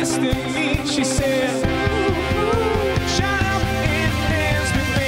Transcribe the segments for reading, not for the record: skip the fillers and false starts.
destiny. She said, shut up and dance with me.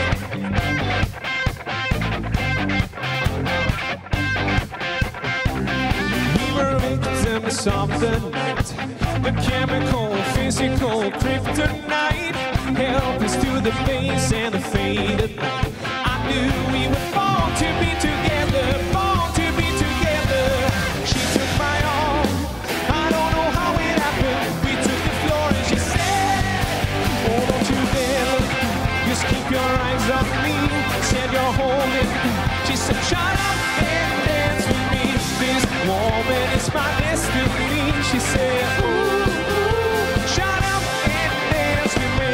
We were victims of the night, the chemical, physical kryptonite. Help us to the face and the faded light. I knew we were born to be together, born to be together. She took my arm, I don't know how it happened. We took the floor and she said, hold on to them, just keep your eyes on me. Said you're holding, she said shut up and dance with me. This woman is my destiny. She said, ooh, shut up and dance with me.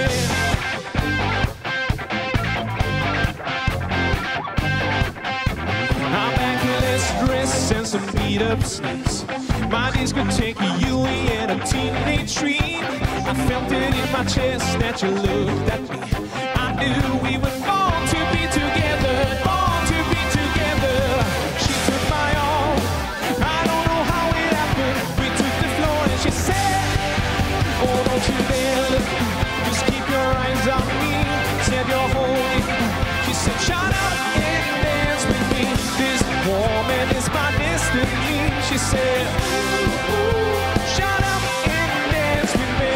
I'm backless dress and some beat-up sneaks. My discotheque, Yui and a teenage dream. I felt it in my chest that you looked at me. I knew we were born to be together, born to be together. She took my arm, I don't know how it happened. We took the floor and she said, hold on to them, just keep your eyes on me. Said you're holding, she said shut up and dance with me. This woman is my destiny. She said, shut up and dance with me.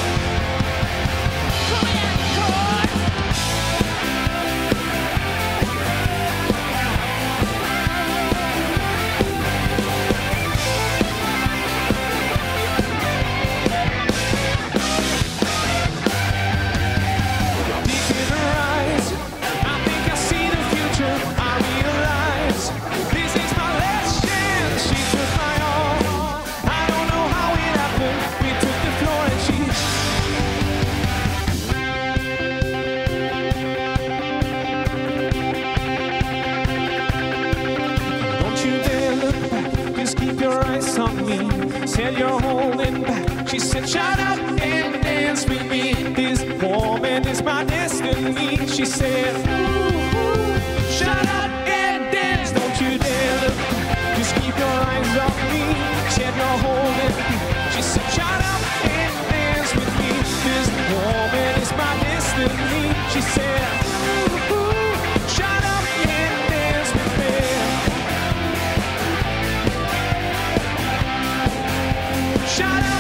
Deep in her eyes, I think I see the future. I realize this is my last chance. She took my arm, I don't know how it happened. We took the floor and she don't you dare look back, just keep your eyes on me. Said you're holding back, she said shut up and dance with me. This woman is my destiny. She said, shut up and dance, don't you dare look back, just keep your eyes on me. Said you're holding back, she said shut up and dance with me. This woman is my destiny. She said, shut up and dance with me. Shut up.